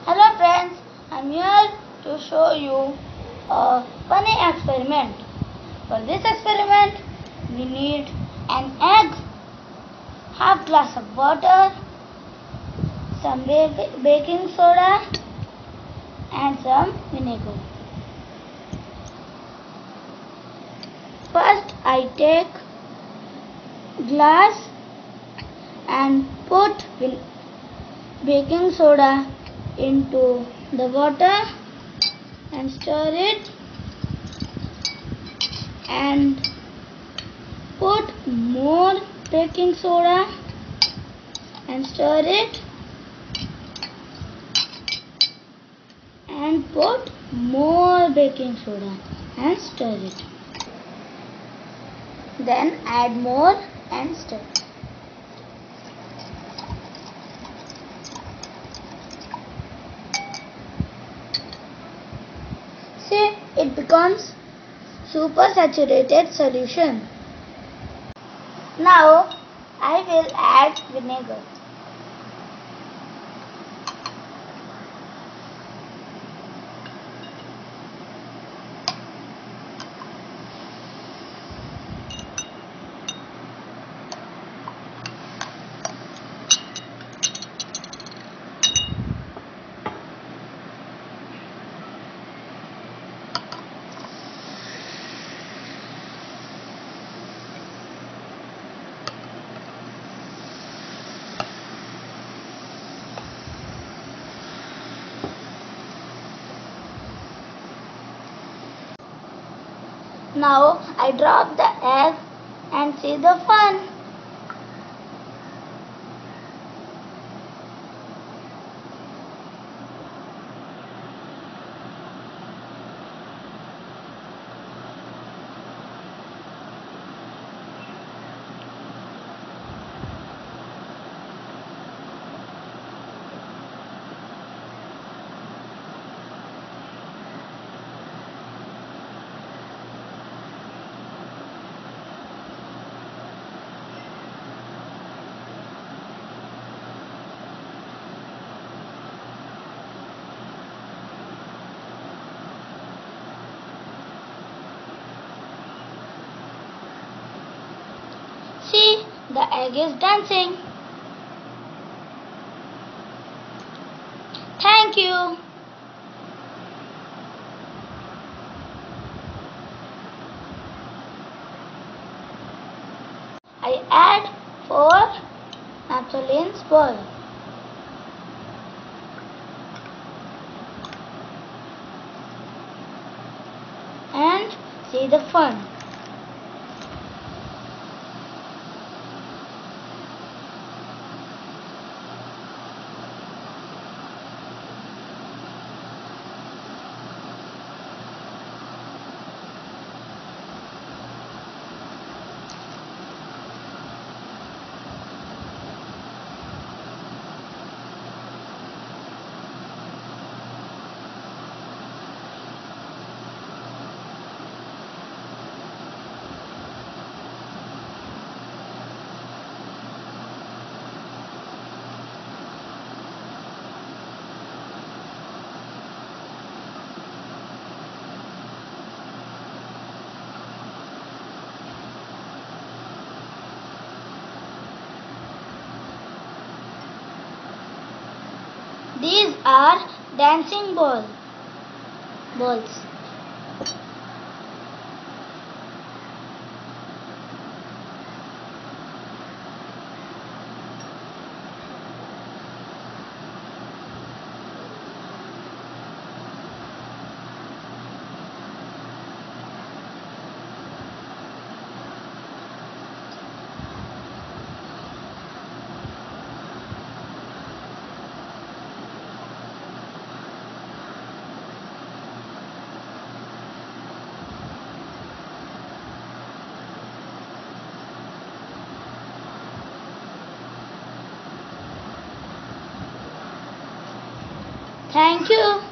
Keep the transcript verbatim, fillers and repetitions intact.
Hello friends, I'm here to show you a funny experiment. For this experiment, we need an egg, half glass of water, some baking soda and some vinegar. First I take glass and put baking soda into the water and stir it and put more baking soda and stir it and put more baking soda and stir it. Then add more and stir. See, it becomes super saturated solution. Now I will add vinegar. Now I drop the egg and see the fun. See, the egg is dancing. Thank you. I add four naphthalene balls. And see the fun. These are dancing ball, balls. Thank you.